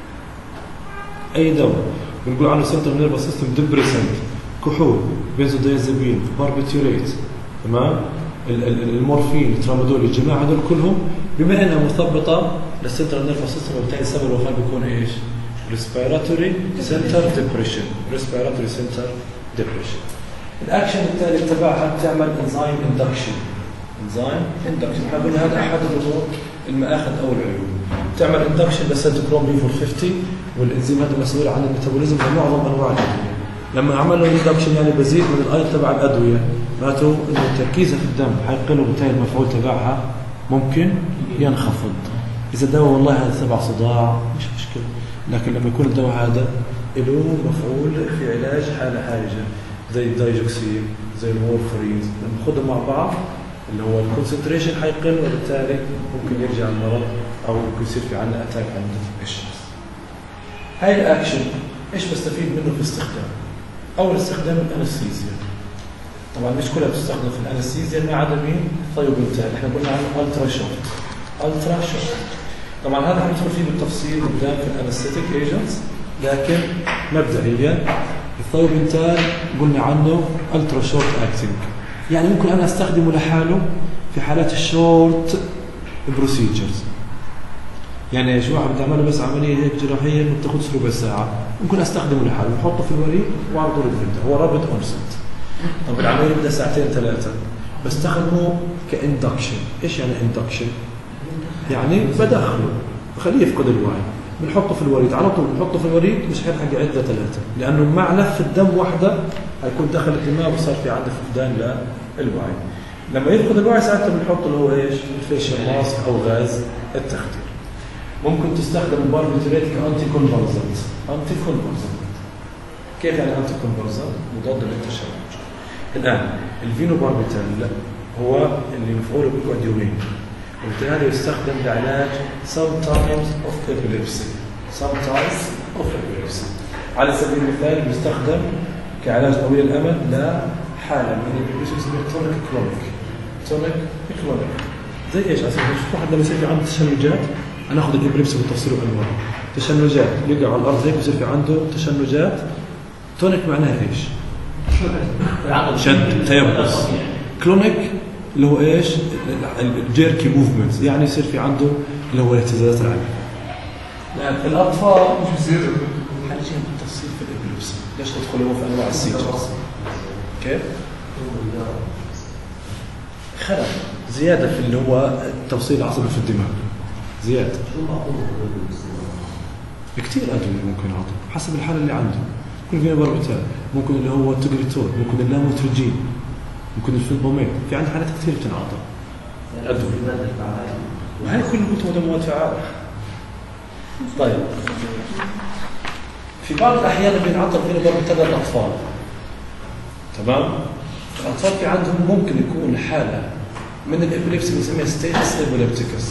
اي دواء بنقول عنه سنترال نيرفس سيستم ديبريسنت، كحول، بنزودايازابين، باربيتوريت، تمام، المورفين، الترامادول، الجماعه هذول كلهم بما انها مثبطه للسنترال نيرفس سيستم وبالتالي سبب الوفاه بيكون ايش؟ ريسبيراتوري سنتر ديبريشن. ريسبيراتوري سنتر ديبريشن. الاكشن الثالث تبعها بتعمل انزيم اندكشن. انزيم اندكشن قلنا هذا احد المآخذ او العيوب. تعمل اندكشن للسيتوكروم بي 450 والانزيم هذا مسؤول عن الميتابوليزم لمعظم انواع الادويه. لما عمل له اندكشن يعني بزيد من الايض تبع الادويه معناته انه تركيزها في الدم حيقل وبالتالي المفعول تبعها ممكن ينخفض. اذا دواء والله هذا تبع صداع مش مشكله، لكن لما يكون الدواء هذا له مفعول في علاج حاله حرجه زي الدايجوكسين زي الورفرين لما ناخذهم مع بعض اللي هو الكونسنتريشن حيقل وبالتالي ممكن يرجع المرض او ممكن يصير في عندنا اتاك عند الشخص. هاي الاكشن ايش بستفيد منه في استخدام؟ اول استخدام الانستيزيا. طبعا مش كلها بتستخدم في الانستيزيا ما عدا مين؟ ثايوبنتال. احنا قلنا عنه الترا شورت. الترا شورت طبعا هذا حندخل فيه بالتفصيل قدام في الانستيتيك ايجنتس، لكن مبدئيا الثايوبنتال قلنا عنه الترا شورت اكتنج، يعني ممكن انا استخدمه لحاله في حالات الشورت بروسيجرز. يعني ايش؟ واحد بدي اعمل بس عمليه هيك جراحيه ما بتاخذش ربع ساعه، ممكن استخدمه لحاله بحطه في الوريد وعلى طول الفلتر، هو رابط اونست. طب العمليه بدها ساعتين ثلاثه، بستخدمه كاندكشن. ايش يعني اندكشن؟ يعني بدخله بخليه يفقد الوعي، بنحطه في الوريد على طول، بنحطه في الوريد مش حيلحق يعد ثلاثه، لانه مع لف الدم واحده هيكون دخل الدماغ وصار في عنده فقدان للوعي. لما يفقد الوعي ساعتها بنحط له ايش؟ الفيشل ماسك او غاز التخدير. ممكن تستخدم الباربيتوريت كأنتي كونفرزنت. أنتي كونفرزنت كيف يعني أنتي كونفرزنت؟ مضاد للتشنج. الآن الفينو باربيتال هو اللي مفعوله بيقعد يومين، وبالتالي يستخدم لعلاج some types of epilepsy sometimes of epilepsy. على سبيل المثال بيستخدم كعلاج طويل الامد لحاله من الابيليبسي بنسميها تونيك كلونيك. تونيك كلونيك زي ايش؟ على سبيل المثال واحد لما يصير في عنده تشنجات، انا اخذ الابيليبسي بالتفصيل وانواعه. تشنجات يقع على الارض هيك بصير في عنده تشنجات. تونيك معناها ايش؟ شد تيبس. كلونيك اللي هو ايش؟ الجيركي موفمنتس، يعني يصير في عنده اللي هو الاهتزازات العاليه. لكن الاطفال مش بصير حنجي بالتفصيل في الابيليبسي. ليش ندخل في انواع السيجرز؟ كيف؟ خلل زياده في اللي هو التوصيل العصبي في الدماغ، زياده. كثير ادويه ممكن يعطوا حسب الحاله اللي عنده. ممكن فينا باربيتال، ممكن اللي هو التوجريتور، ممكن اللاموتريجين، ممكن الفيلبومين. في عندنا حالات كثير بتنعطى ادويه، وهي كلها مواد فعاله. طيب في بعض الاحيان بينعطى فينا باربيتال للاطفال. تمام؟ الاطفال في عندهم ممكن يكون حاله من الابيليبسي بنسميها ستيتس ابيليبتيكس.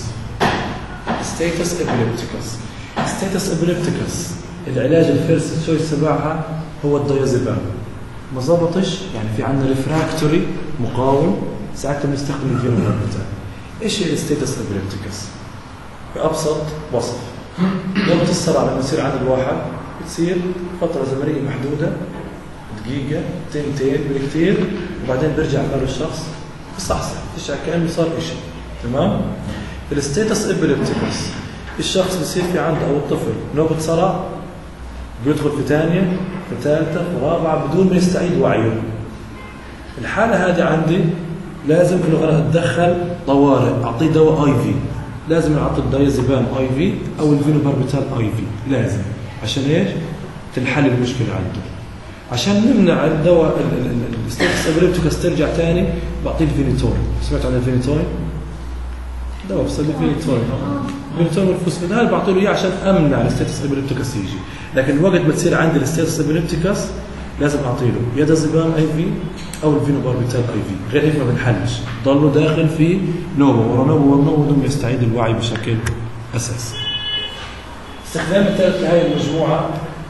ستيتس ابيليبتيكس. ستيتس ابيليبتيكس العلاج الفيرست تشويس تبعها هو الدايازيبام. ما ظبطش يعني في عندنا ريفراكتوري مقاوم، ساعتها بنستخدم الفينوباربيتال. ايش هي الستيتس ابيليبتيكس؟ بأبسط وصف، ضغط الصرع لما يصير عند الواحد بتصير فترة زمنية محدودة، دقيقة، تنتين بالكثير، وبعدين بيرجع باله الشخص بصحصح، ايش كأنه صار شيء. تمام؟ الستيتس ابيليبتيكس الشخص بصير في عنده او الطفل نوبة صرع، بيدخل في ثانية، في ثالثة، في رابعة بدون ما يستعيد وعيه. الحالة هذه عندي لازم انه انا اتدخل طوارئ، اعطيه دواء اي في، لازم اعطي الدايازيبام اي في او الفينوباربيتال اي في، لازم. عشان ايش؟ تنحل المشكلة عنده. عشان نمنع الدواء الستيتس ابيليبتيكس ترجع ثاني بعطيه الفينيتوين. سمعت عن الفينيتوين؟ دواء بصير الفينيتوين. الفينيتوين والفوسفين هذا بعطيه له اياه عشان امنع الستيتس ابيليبتيكس يجي. لكن وقت ما تصير عندي الستيتس ابيليبتيكس لازم اعطي له يا دازيبام اي في او الفينوباربيتال اي في، غير هيك ما بنحلش، ضله داخل في نوبه ورا نوبه ورا نوبه بدون ما يستعيد الوعي بشكل اساسي. استخدام الثالث لهي المجموعه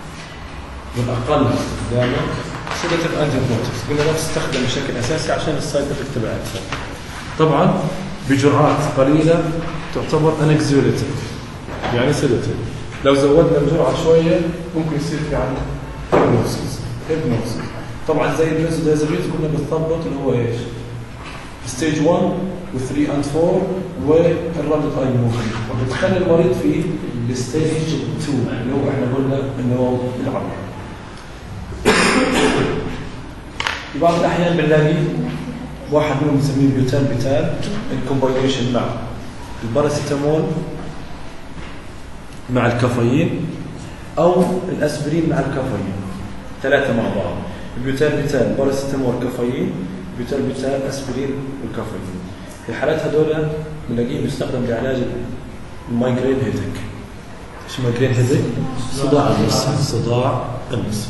والاقل استخداما سيداتيف انتي بروتكس، قلنا لا تستخدم بشكل اساسي عشان السايد افكت تبعها اكثر. طبعا بجرعات قليله تعتبر انكزيوليتيف، يعني سيداتيف. لو زودنا الجرعه شويه ممكن يصير في عندنا هيبنوسيس. طبعا زي البنزودازابينز كنا بنثبط اللي هو ايش؟ ستيج 1 و3 اند 4 والرابط اي موفمنت، وبتخلي المريض في الستيج 2 اللي هو احنا قلنا انه هو العمل. في بعض الاحيان بنلاقي واحد منهم بنسميه بيوتال الكومباينيشن مع الباراسيتامول مع الكافيين او الاسبرين مع الكافيين، ثلاثه مع بعض. البيوتال باراسيتامول كافيين، بيوتال اسبرين والكافيين. في الحالات هذول بنلاقيه بيستخدم لعلاج المايجرين هيدك. ايش مايجرين هيدك؟ صداع النصف. صداع النصف.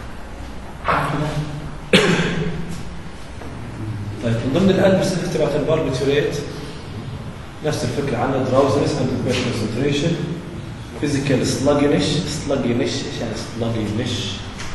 طيب من ضمن الادفيرس تبعت الباربيتوريت نفس الفكره عندنا دراوزنس اند كونسنتريشن، فيزيكال سلاجينش. ايش يعني سلاجينش؟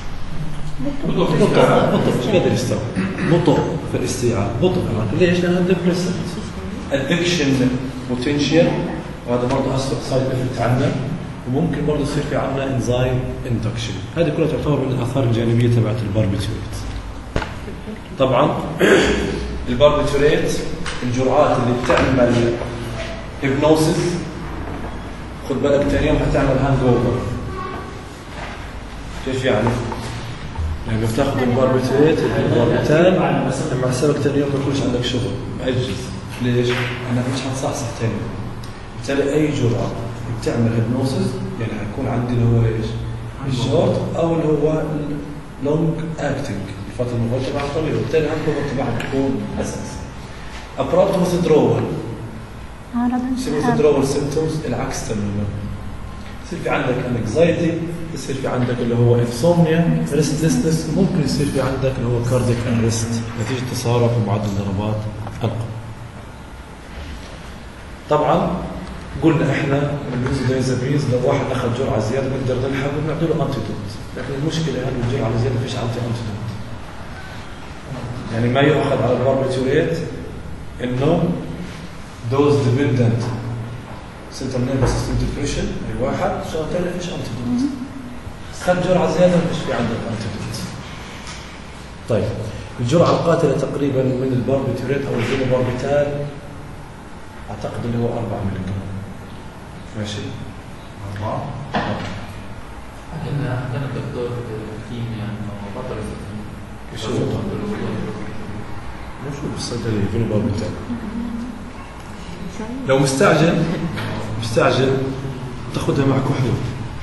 بطء مش قادر يستوعب، بطء في الاستيعاب، بطء. ليش؟ لانه ديبريسنت. ادكشن بوتنشال، وهذا برضه اسوء سايد افكت عندنا، وممكن برضه يصير في عندنا انزايم اندكشن. هذه كلها تعتبر من الاثار الجانبيه تبعت الباربيتوريت. طبعا الباربيتوريت الجرعات اللي بتعمل هيبنوسيس، خد بالك ثاني يوم حتعمل هانج اوفر. كيف يعني؟ يعني بتاخذ الباربيتوريت الباربيتال مع السبب ثاني يوم ما يكونش عندك شغل، معجز. ليش؟ انا مش حتصحصح ثاني يوم. بالتالي اي جرعه بتعمل هيبنوسيس يعني حيكون عندي اللي هو ايش؟ الشورت او اللي هو لونج اكتنج، الفتره المفعول تبعها طويله، وبالتالي هالقوه تبعها بتكون اساسي. ابرابت وذرول. withdrawal symptoms العكس تماما. يصير في عندك انكزايتي، يصير في عندك اللي هو انسومنيا، ريستلسنس، ممكن يصير في عندك اللي هو كاردياك ارست نتيجه تسارع في معدل ضربات القلب. طبعا قلنا احنا البنزودايزابينز لو واحد اخذ جرعه زياده بنقدر نلحقه ونعطي له انتيدوت، لكن المشكله هل الجرعه الزياده فيش انتيدوت. يعني ما يؤخذ على الباربيتوريت انه دوز ديبندنت سنترال نيرفس سيستم ديبريشن اي واحد شغله ثانيه فيش انتيدوت. خد جرعه زياده مش في عندك انتيدوت. طيب الجرعه القاتله تقريبا من الباربيتوريت او الفينوباربيتال اعتقد اللي هو 4 ملغ. ماشي 4 كان الدكتور الكيمياء انه بطل شو موجود بالصيدليه فينوباربيتال. لو مستعجل تاخذها معك وحده.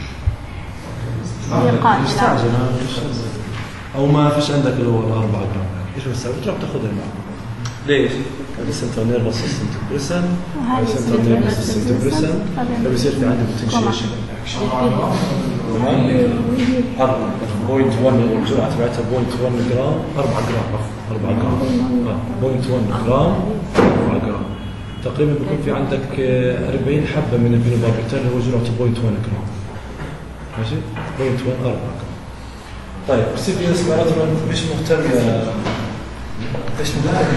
مستعجل او ما فيش عندك اللي هو 4 جرام، ايش بتسوي؟ تروح تاخذها معك. ليش؟ هذا سنترال نيرفس سيستم ديبريسن، هذا سنترال نيرفس سيستم ديبريسن، فبيصير في عندك بوتنشيشن اكشن. تمام؟ 4.1 الجرعه تبعتها 0.1 جرام 4 جرام 4 جرام 0.1 جرام 4 جرام. تقريبا بيكون في عندك 40 حبه من الفينوباربيتال اللي هو جرعته 0.1 جرام. ماشي؟ 0.1 4 جرام. طيب سيفيوس ماراتون مش مهتم ايش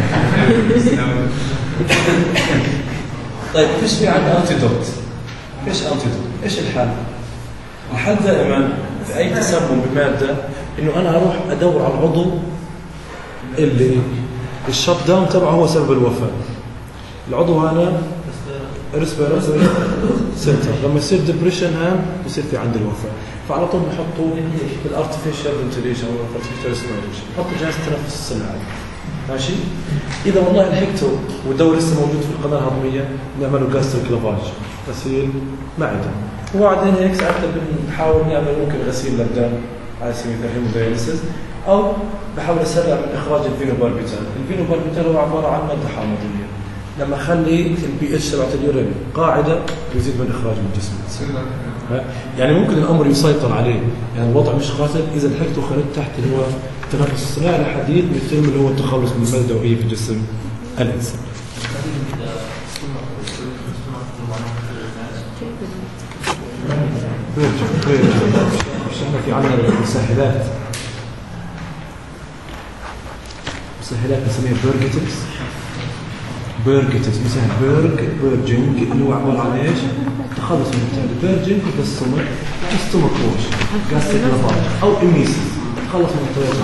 طيب فيش في عندنا انتيدوت؟ فيش انتيدوت، ايش الحل؟ الحل دائما في اي تسمم بماده انه انا اروح ادور على العضو اللي الشت داون تبعه هو سبب الوفاه. العضو هذا ريسبيراتوري سنتر، لما يصير ديبريشن هام بصير في عند الوفاه، فعلى طول بحطه بالارتفيشال فنتيليشن او الارتفيشال ريسبيريشن، بحطه جهاز التنفس الصناعي. ماشي؟ اذا والله لحقته والدواء لسه موجود في القناه الهضميه نعمله جاستريك لافاج، غسيل معده، وبعدين هيك ساعتها بنحاول نعمل ممكن غسيل للدم على سبيل الهيموداياليسيس، او بحاول اسرع من اخراج الفينوباربيتال. الفينوباربيتال هو عباره عن ماده حامضيه، لما اخلي البي اتش تبعت اليورين قاعده بيزيد من اخراج من الجسم. يعني ممكن الامر يسيطر عليه، يعني الوضع مش قاتل اذا لحقت وخرجت تحت اللي هو التنفس الصناعي لحديث بيتم اللي هو التخلص من الماده الدوائيه في جسم الانسان. مش احنا في عندنا مسهلات نسميها بيرجيتكس مثلا بيرجينج اللي هو عباره عن ايش؟ تخلص من البتاع. بيرجينج بالسمك السمك وش؟ جاستريك لافاج او اميسيس، تخلص من الطريقه.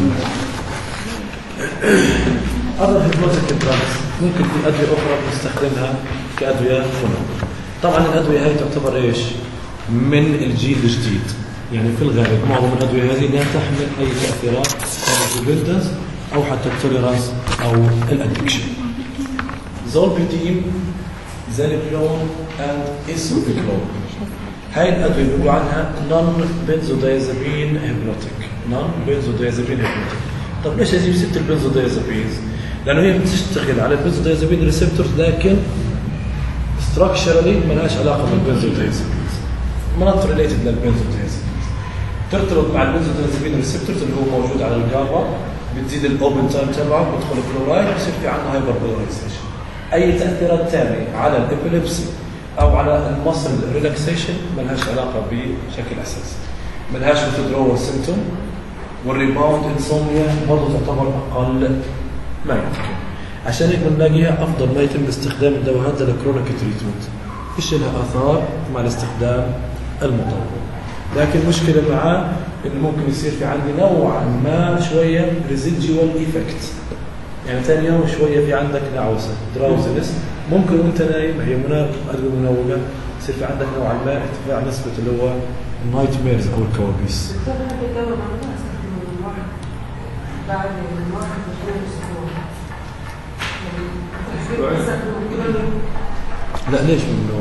اذر هيبنوتيك دراجز ممكن في ادويه اخرى بنستخدمها كادويه فنون. طبعا الادويه هاي تعتبر ايش؟ من الجيل الجديد، يعني في الغالب معظم الادويه هذه لا تحمل اي تاثيرات كالديبندنس او حتى التوليرانس او الادكشن. زولبيدين، زاليبيون اند ايسوفيكلون، هاي الادويه بيقولوا عنها نون بنزودايزابين هيبنوتيك. طب ليش اجيب 6 البنزودايزابينز؟ لانه هي بتشتغل على البنزودايزابين ريسبتورز لكن ستراكشرالي ما لهاش علاقه بالبنزودايزابينز، ما ريليتد للبنزودايزابينز. ترتبط مع البنزودايزابين ريسبتورز اللي هو موجود على الجابا، بتزيد الاوبن تايم تبعه، بدخل كلورايد بصير في عندنا هايبر بولاريزيشن. اي تاثيرات ثانيه على الابيليبسي او على المصل ريلاكسيشن ما لهاش علاقه بشكل اساسي، ما لهاش withdrawal سيمتوم، والريباوند انسومنيا برضه تعتبر اقل ما يمكن. عشان هيك بنلاقيها افضل ما يتم استخدام الدواء هذا للكرونيك تريتمنت، فيش لها اثار مع الاستخدام المطول. لكن المشكله معاه انه ممكن يصير في عندي نوعا ما شويه ريزيدجوال ايفكت، يعني ثاني يوم شويه في عندك نعوسه دراوزنس، ممكن وانت نايم هي ادويه منومه يصير في عندك نوعا ما ارتفاع نسبه اللي هو النايت ميرز او الكوابيس. لا ليش ممنوع؟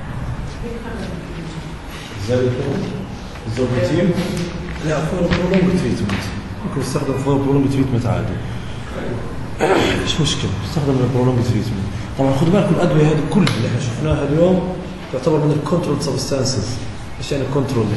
الزوبيتين لا فور برولونج تريتمنت، ممكن يستخدم فور برولونج تريتمنت عادي، مش مشكله يستخدم البرولونج تريتمنت. طبعا خذوا بالكم الادويه هذه كلها اللي احنا شفناها اليوم تعتبر من الكنترول سبستانسز. ايش يعني كنترول؟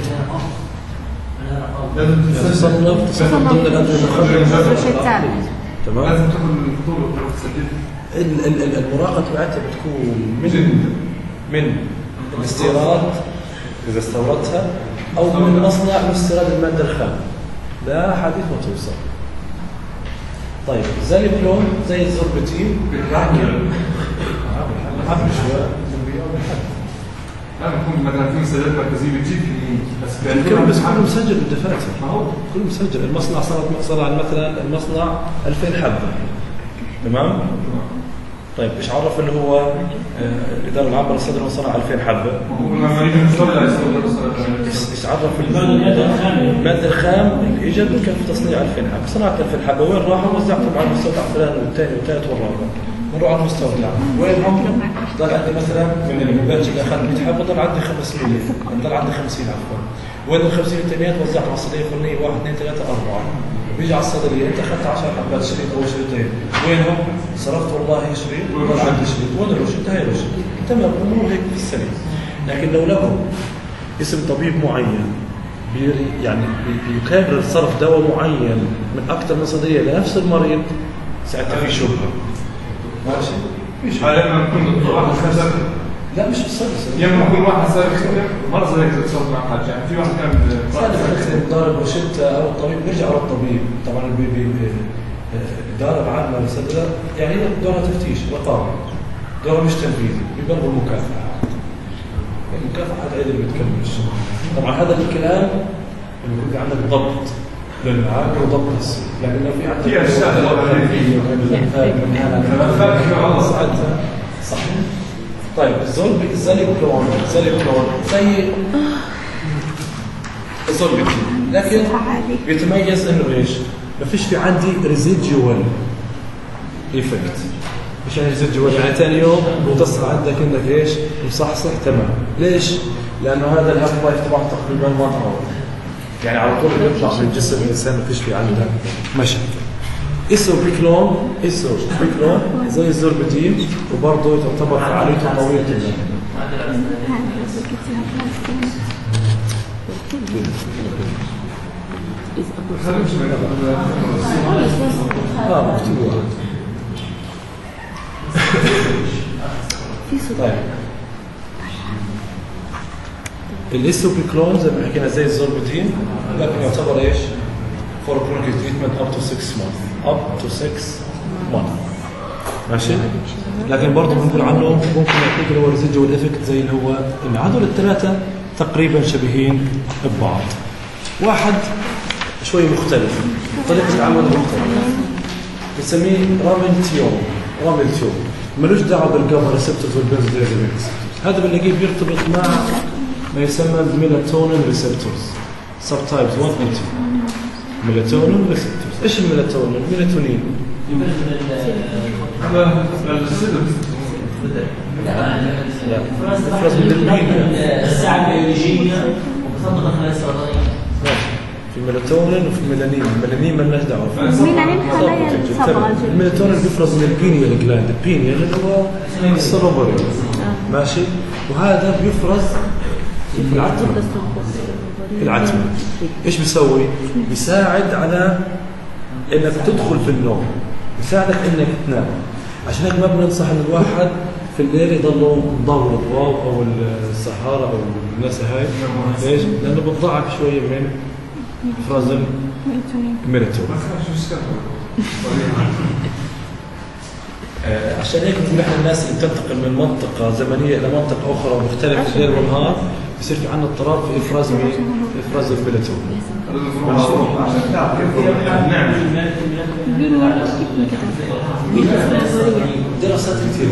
يعني تصنف ضمن الادويه المخدره. تمام. لازم تاخذ البطوله المراقبه تبعتها بتكون من الاستيراد إذا استوردتها أو من المصنع واستيراد المادة الخام. لا حديث ما توصل. طيب زاليبلون زي الزوربتين لكن عبر شوية لا بكون مثلا في مسجلات مركزيه بتجيب بس كله مسجل بالدفاتر. ما هو كله مسجل. المصنع صنع مثلا المصنع 2000 حبه، تمام؟ طيب ايش عرف اللي هو الاداره العامه للصدر انه صنع 2000 حبه؟ هو لما يجي يصدر ايش عرف الماده الخام اللي اجى بكفي تصنيع 2000 حبه، صنعت 2000 حبه، وين راحوا؟ وزعتهم على المستودع فلان والثاني والثالث والرابع. بنروح على المستودع، وين هم؟ ضل عندي مثلا من الباتش اللي اخذت 100 حبه ضل عندي 500، ضل عندي 50 عفوا. وين ال 50 الثانيات وزعتهم على الصيدليه الفلانيه 1 2 3 4. بيجي على الصيدليه انت اخذت 10 حبات شريط او شريطين، وينهم؟ صرفت والله شريط وضل عندي شريط، وين الرشد؟ هاي الرشد. تمام، الامور هيك في السليم. لكن لو له اسم طبيب معين يعني بيكرر صرف دواء معين من اكثر من صيدليه لنفس المريض، ساعتها في شبهه. ماشي؟ في شبهه. لما نكون دكتور واحد خسر لا مش بالصدق. يوم يكون واحد صار مره زي هيك تصرف مع حاجه، يعني في واحد كان ضارب روشته او الطبيب بيرجع على الطبيب، طبعا الاداره العامه للصيدله يعني دورها تفتيش رقابه، دورها مش تنفيذي، بيبلغوا المكافاه. المكافاه هذا اللي بتكملش. طبعا هذا الكلام اللي بيكون عندك ضبط للعامل وضبط السوق، لكن لو في عندك اشياء صح. طيب الزاليبلون زي الزوربتين، لكن بيتميز انه ايش؟ ما فيش في عندي ريزيديوال ايفكت. مش يعني ريزيديوال يعني ثاني يوم بتصل عندك انك ايش؟ مصحصح تمام. ليش؟ لانه هذا الهاف لايف تبعه تقريبا ما تطور، يعني على طول بيطلع من جسم الانسان، ما فيش في عنده مشاكل. إيسوبيكلون زي الزوربتين وبرضه تعتبر فعاليته طويلة جدا. طيب الإيسوبيكلون زي ما حكينا زي الزوربتين، لكن يعتبر ايش؟ for chronic treatment up to 6 months. ماشي؟ لكن برضه بنقول عنه ممكن يعطيك اللي هو residual effect زي اللي هو هذول الثلاثة تقريبا شبيهين ببعض. واحد شوي مختلف، طريقة العمل مختلفة. بنسميه راميلتيون. ملوش دعوة بالجابا ريسبتورز والبنزودايازيبين ريسبتورز. هذا بنلاقيه بيرتبط مع ما يسمى الميلاتونين ريسبتورز. سب تايبس 1 and 2. ميلاتونين ريسبتورز. ايش الميلاتونين؟ الميلاتونين افراز من البيئة الساعة البيولوجية وبتطبق خلايا السرطانية. في الميلاتونين وفي الميلانين. الميلانين ما لناش دعوه فيه. الميلانين خلايا الصبغه. الميلاتونين بيفرز من البينيال جلاند. البينيال اللي هو السيروبري ماشي، وهذا بيفرز في العتمة. ايش بيسوي؟ بيساعد على انك تدخل في النوم، بيساعدك انك تنام. عشان هيك ما بننصح ان الواحد في الليل يضلوا مضوي الضوء او السهاره او الناس هاي. ليش؟ لانه بتضعف شويه من افراز الميلاتونين. عشان هيك بنقول احنا الناس اللي بتنتقل من منطقه زمنيه الى منطقه اخرى مختلفه الليل والنهار بصير في عندنا اضطراب في افراز الميلاتونين. دراسات كثير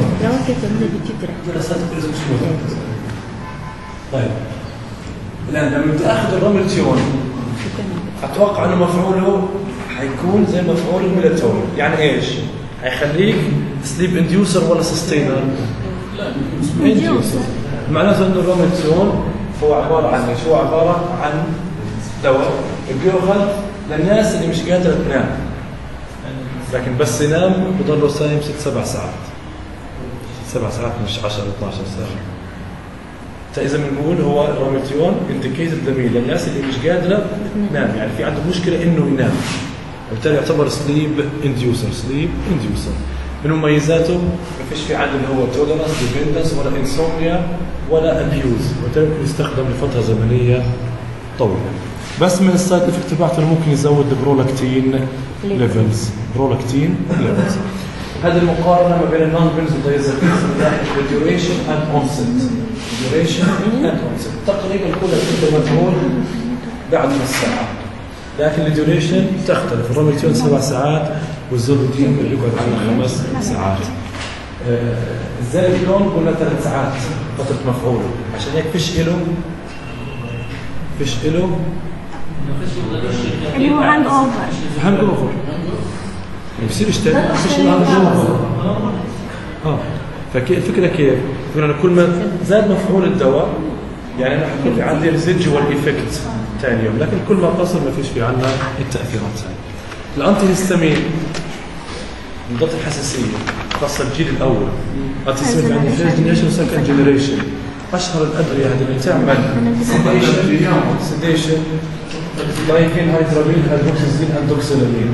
طيب الان لما تاخذ الراميلتيون اتوقع انه مفعوله حيكون زي مفعول الميلاتونين. يعني ايش؟ حيخليك سليب انديوسر ولا سستينر؟ انديوسر. معناته انه الراميلتيون هو عباره عن ايش؟ هو عباره عن دواء بيؤخذ للناس اللي مش قادره تنام، لكن بس ينام بضله صايم 6-7 ساعات. 7 ساعات مش 10-12 ساعه. فاذا بنقول هو الراميلتيون انديكيتد دميل للناس اللي مش قادره تنام، يعني في عنده مشكله انه ينام، وبالتالي يعتبر سليب انديوسر. من مميزاته ما فيش في عندنا هو توليرانس ديبندنس ولا انسومنيا ولا ابيوز، وتمكن يستخدم لفتره زمنيه طويله. بس من السايد افكت تبعته ممكن يزود البرولاكتين ليفلز. هذه المقارنه ما بين النون بنزودايزابينز من ناحيه الديوريشن اند اونست. تقريبا كلها بتبدا مفعول بعد نص ساعه، لكن الديوريشن تختلف. الروميتيون 7 ساعات والزولودين يقعد عنا 5 ساعات. الزالبيون قلنا 3 ساعات فتره مفعول، عشان هيك فيش إله اللي هو هانج اوفر بصير يشتغل فالفكره كيف؟ أنا كل ما زاد مفعول الدواء يعني انا حكون في عندي ريزيدجوال ايفكت ثاني يوم، لكن كل ما قصر ما فيش في عندنا التاثيرات هاي. الانتي هيستامين مضاد الحساسيه خاصه الجيل الاول. انتي هيستامين عندي فيرست جنريشن وسكند جنريشن. اشهر الادويه هذه اللي تعمل سيديشن لايكين هيدرامين هيدروكسيزين اندوكسيلامين.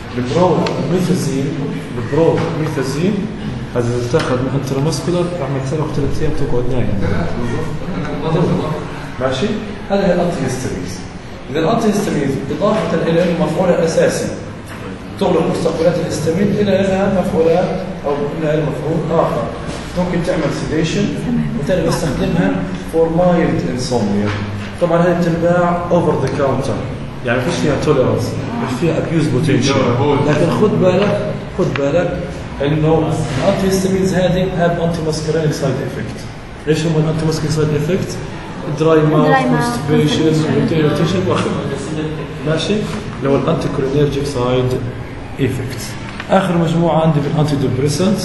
البروميثازين هذا اللي تاخذ من انتراماسكولار اعمل سنه و3 ايام تقعد نايم. ماشي؟ هذا هي الانتي هيستامينز. اذا الانتي هيستامينز اضافه الى انه مفعولها اساسي تغلق مستقبلات الهستامين الى انها مفعولات او انها مفعول اخر ممكن تعمل سيديشن، وبالتالي بستخدمها فور مايلد انسومنيا. طبعا هذه بتنباع اوفر ذا كاونتر، يعني ما فيش فيها توليرانس، مش فيها ابيوز بوتنشال، لكن خد بالك انه الانتي هيستامينز هذه هاب انتي ماسكرينيك سايد افكت. ايش هم الانتي ماسكرينيك سايد افكت؟ دراي ماوث، كونستيبيشن، irritation ماشي؟ اللي هو الانتي كولينرجيك سايد افكت. اخر مجموعه عندي بالانتي ديبريسنت.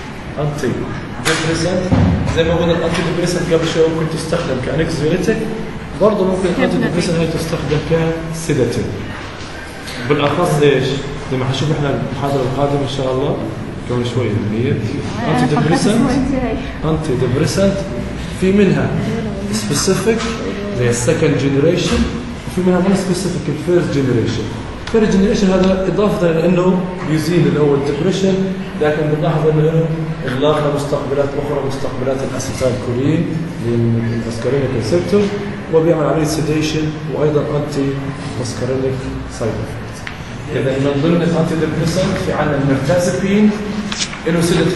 زي ما قلنا الانتي ديبريسنت قبل شوي ممكن تستخدم كانكزيوليتيك، برضه ممكن الانتي ديبريسنت هي تستخدم كسيداتيف. بالاخص ايش؟ زي ما حنشوف احنا المحاضره القادمه ان شاء الله كمان شوي هي انتي ديبريسنت في منها سبيسيفيك زي السكند جنريشن، وفي منها نون سبيسيفيك الفيرست جنريشن. الفيرست جنريشن هذا اضافه لانه يزيل اللي هو الدبريشن، لكن بنلاحظ انه لاقى مستقبلات اخرى، مستقبلات الاسيتايل كولين للماسكارينيك ريسبتور، وبيعمل عمليه سيديشن وايضا انتي ماسكارينيك سايد افكت. اذا من ضمن الانتي ديبريسنت في عندنا الميرتازابين له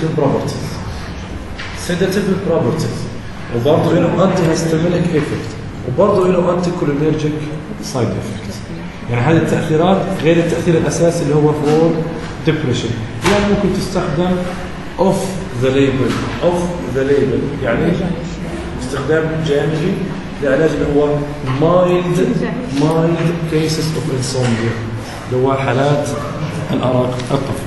سيداتيف بروبرتيز، وبرضه له انتي هيستامينيك افكت، وبرضه له انتي كولينرجيك سايد افكت. يعني هذه التاثيرات غير التاثير الاساسي اللي هو فور ديبريشن. يعني ممكن تستخدم اوف ذا ليبل يعني استخدام جانبي لعلاج اللي هو مايلد كيسز اوف انسومنيا، اللي هو حالات الارق الطفيفه.